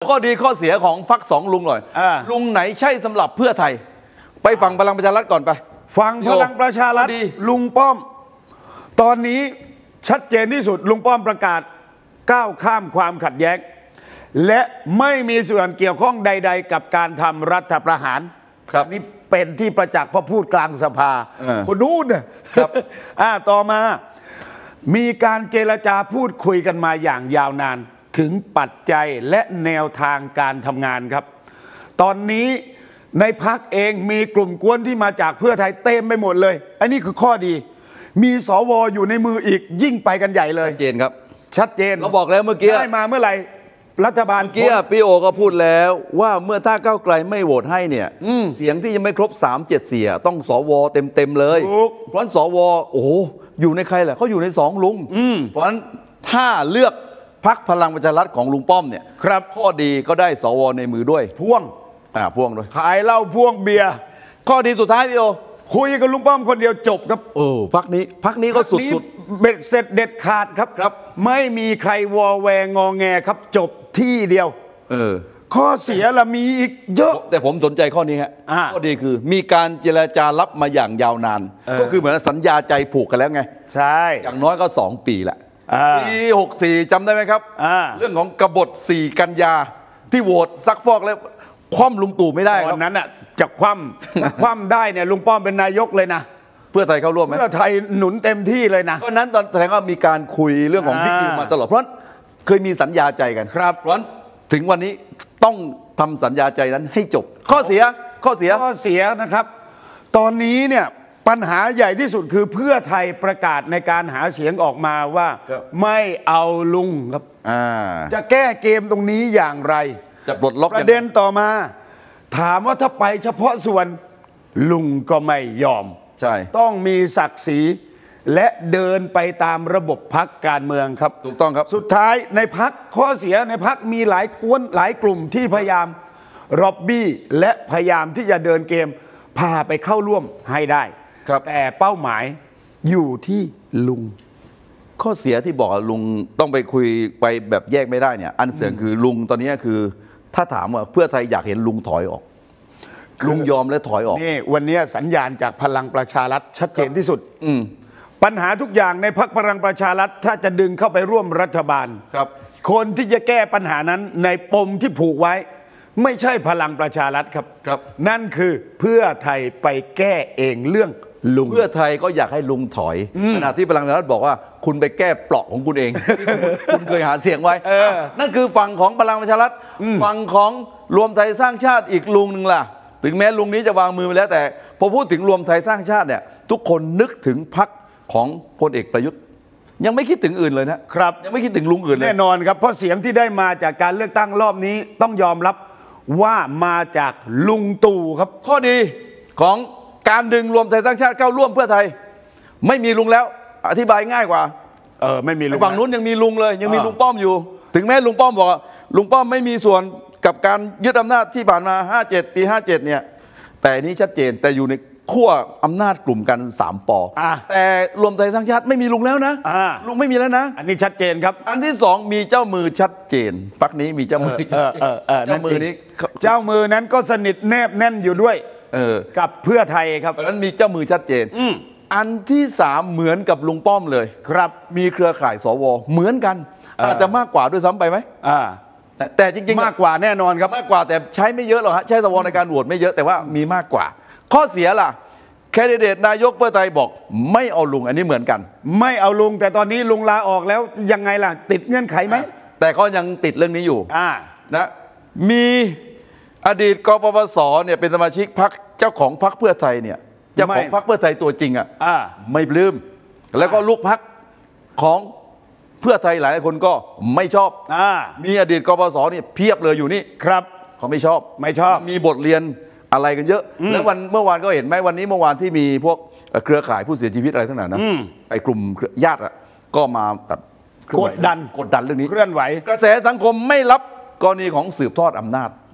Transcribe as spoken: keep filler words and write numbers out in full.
ข้อดีข้อเสียของพรรคสองลุงหน่อยลุงไหนใช่สำหรับเพื่อไทยไปฟังพลังประชารัฐก่อนไปฟังพลังประชารัฐลุงป้อมตอนนี้ชัดเจนที่สุดลุงป้อมประกาศก้าวข้ามความขัดแย้งและไม่มีส่วนเกี่ยวข้องใดๆกับการทำรัฐประหารครับนี่เป็นที่ประจักษ์พอพูดกลางสภาคนนู้นครับอ่าต่อมามีการเจรจาพูดคุยกันมาอย่างยาวนานถึงปัจจัยและแนวทางการทำงานครับตอนนี้ในพรรคเองมีกลุ่มกวนที่มาจากเพื่อไทยเต็มไปหมดเลยอันนี้คือข้อดีมีสวอยู่ในมืออีกยิ่งไปกันใหญ่เลยชัดเจนครับชัดเจนเราบอกแล้วเมื่อกี้ได้มาเมื่อไหร่รัฐบาลเมื่อกี้พี่โอก็พูดแล้วว่าเมื่อถ้าก้าวไกลไม่โหวตให้เนี่ยเสียงที่ยังไม่ครบสามเจ็ดเสียต้องสวเต็มเต็มเลยเพราะฉะนั้นสวโอ้โหอยู่ในใครแหละเขาอยู่ในสองลุงเพราะฉะนั้นถ้าเลือกพรรคพลังประชารัฐของลุงป้อมเนี่ยครับข้อดีก็ได้สวในมือด้วยพ่วงอ่าพ่วงด้วยขายเหล้าพ่วงเบียร์ข้อดีสุดท้ายพี่โอคุยกับลุงป้อมคนเดียวจบครับโอ้พรรคนี้พรรคนี้ก็สุดสุดเบ็ดเสร็จเด็ดขาดครับครับไม่มีใครวอแวงงอแงครับจบที่เดียวเออข้อเสียละมีอีกเยอะแต่ผมสนใจข้อนี้ฮะข้อดีคือมีการเจรจารับมาอย่างยาวนานก็คือเหมือนสัญญาใจผูกกันแล้วไงใช่อย่างน้อยก็สองปีแหละปีหกสี่จำได้ไหมครับเรื่องของกบฏสี่กันยาที่โหวตซักฟอกแล้วคว่ำลุงตู่ไม่ได้ตอนนั้นอ่ะจะคว่ำคว่ำได้เนี่ยลุงป้อมเป็นนายกเลยนะเพื่อไทยเข้าร่วมไหมเพื่อไทยหนุนเต็มที่เลยนะเพราะนั้นตอนแสดงว่ามีการคุยเรื่องของบิ๊กดิวมาตลอดเพราะเคยมีสัญญาใจกันครับเพราะถึงวันนี้ต้องทำสัญญาใจนั้นให้จบข้อเสียข้อเสียข้อเสียนะครับตอนนี้เนี่ยปัญหาใหญ่ที่สุดคือเพื่อไทยประกาศในการหาเสียงออกมาว่าไม่เอาลุงครับจะแก้เกมตรงนี้อย่างไรจะปลดล็อกประเด็นต่อมาถามว่าถ้าไปเฉพาะส่วนลุงก็ไม่ยอมใช่ต้องมีศักดิ์ศรีและเดินไปตามระบบพรรคการเมืองครับถูกต้องครับสุดท้ายในพรรคข้อเสียในพรรคมีหลายกวนหลายกลุ่มที่พยายามร็อบบี้และพยายามที่จะเดินเกมพาไปเข้าร่วมให้ได้แต่เป้าหมายอยู่ที่ลุงข้อเสียที่บอกลุงต้องไปคุยไปแบบแยกไม่ได้เนี่ยอันเสียงคือลุงตอนนี้คือถ้าถามว่าเพื่อไทยอยากเห็นลุงถอยออกลุงยอมและถอยออกนี่วันนี้สัญญาณจากพลังประชารัฐชัดเจนที่สุดปัญหาทุกอย่างในพรรคพลังประชารัฐถ้าจะดึงเข้าไปร่วมรัฐบาลครับคนที่จะแก้ปัญหานั้นในปมที่ผูกไว้ไม่ใช่พลังประชารัฐครับครับนั่นคือเพื่อไทยไปแก้เองเรื่องลุงเพื่อไทยก็อยากให้ลุงถอยขณะที่พลังประชารัฐบอกว่าคุณไปแก้เปราะของคุณเองคุณเคยหาเสียงไว้นั่นคือฝั่งของพลังประชารัฐฝั่งของรวมไทยสร้างชาติอีกลุงหนึ่งล่ะถึงแม้ลุงนี้จะวางมือไปแล้วแต่พอพูดถึงรวมไทยสร้างชาติเนี่ยทุกคนนึกถึงพรรคของพลเอกประยุทธ์ยังไม่คิดถึงอื่นเลยนะครับยังไม่คิดถึงลุงอื่นเลยแน่นอนครับเพราะเสียงที่ได้มาจากการเลือกตั้งรอบนี้ต้องยอมรับว่ามาจากลุงตู่ครับข้อดีของการดึงรวมไทยสร้างชาติเข้าร่วมเพื่อไทยไม่มีลุงแล้วอธิบายง่ายกว่าเออไม่มีลุงฝั่งนู้นยังมีลุงเลยยังมีลุงป้อมอยู่ถึงแม้ลุงป้อมบอกลุงป้อมไม่มีส่วนกับการยึดอำนาจที่ผ่านมาห้าเจ็ดปีห้าเจ็ดเนี่ยแต่นี้ชัดเจนแต่อยู่ในขั้วอำนาจกลุ่มกันสามปอแต่รวมไทยสร้างชาติไม่มีลุงแล้วนะลุงไม่มีแล้วนะอันนี้ชัดเจนครับอันที่สองมีเจ้ามือชัดเจนพรรคนี้มีเจ้ามือเจ้ามือนี้เจ้ามือนั้นก็สนิทแนบแน่นอยู่ด้วยกับเพื่อไทยครับเพราะนั้นมีเจ้ามือชัดเจนอันที่สามเหมือนกับลุงป้อมเลยครับมีเครือข่ายสวเหมือนกันอาจจะมากกว่าด้วยซ้ำไปไหมแต่จริงๆมากกว่าแน่นอนครับมากกว่าแต่ใช้ไม่เยอะหรอกฮะใช้สวในการโหวตไม่เยอะแต่ว่ามีมากกว่าข้อเสียล่ะแคนดิเดตนายกเพื่อไทยบอกไม่เอาลุงอันนี้เหมือนกันไม่เอาลุงแต่ตอนนี้ลุงลาออกแล้วยังไงล่ะติดเงื่อนไขไหมแต่ก็ยังติดเรื่องนี้อยู่นะมีอดีตกปปสเนี่ยเป็นสมาชิกพรรคเจ้าของพรรคเพื่อไทยเนี่ยเจ้าของพรรคเพื่อไทยตัวจริงอ่ะไม่ปลื้มแล้วก็ลูกพรรคของเพื่อไทยหลายคนก็ไม่ชอบมีอดีตกปปสเนี่ยเพียบเลยอยู่นี่ครับเขาไม่ชอบไม่ชอบมีบทเรียนอะไรกันเยอะแล้ววันเมื่อวานก็เห็นไหมวันนี้เมื่อวานที่มีพวกเครือข่ายผู้เสียชีวิตอะไรทั้งนั้นนะไอ้กลุ่มญาติอ่ะก็มาแบบกดดันกดดันเรื่องนี้เคลื่อนไหวกระแสสังคมไม่รับกรณีของสืบทอดอำนาจ